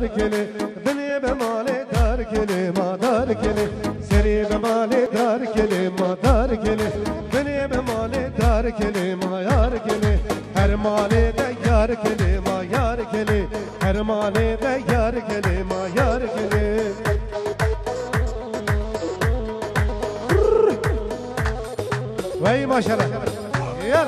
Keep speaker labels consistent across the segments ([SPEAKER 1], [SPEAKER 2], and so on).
[SPEAKER 1] دار کلی دنیا به مال دار کلی ما دار کلی سری به مال دار کلی ما دار کلی دنیا به مال دار کلی ما یار کلی هر مال ده یار کلی ما یار کلی هر مال ده یار کلی ما یار کلی وای ماشاءالله یار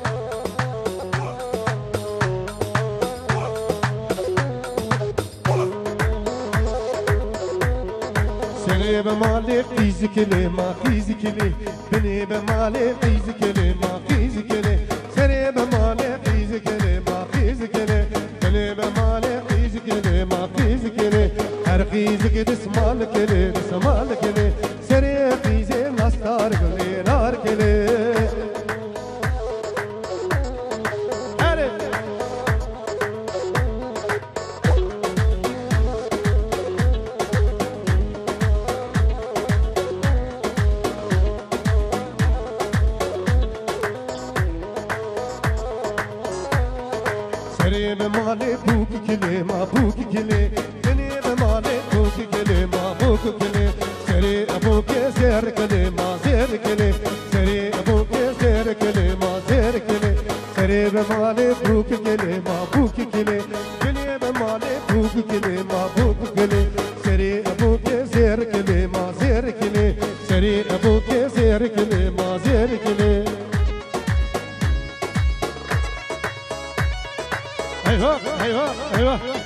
[SPEAKER 1] سری به مال قیز کلی ما قیز کلی بنی به مال قیز کلی ما قیز کلی سری به مال قیز کلی ما قیز کلی بنی به مال قیز کلی ما قیز کلی هر قیز که دسمال کلی دسمال کلی سری قیز نستار کلی نار کلی سری به مال بوک کلی ما بوک کلی بنی به مال بوک کلی ما بوک کلی سری ابوک زیر کلی ما زیر کلی سری ابوک زیر کلی ما زیر کلی سری به مال بوک کلی ما بوک کلی بنی به مال بوک کلی ما بوک کلی سری ابوک زیر کلی ما زیر کلی سری ابوک زیر کلی ما زیر کلی ايوه ايوه ايوه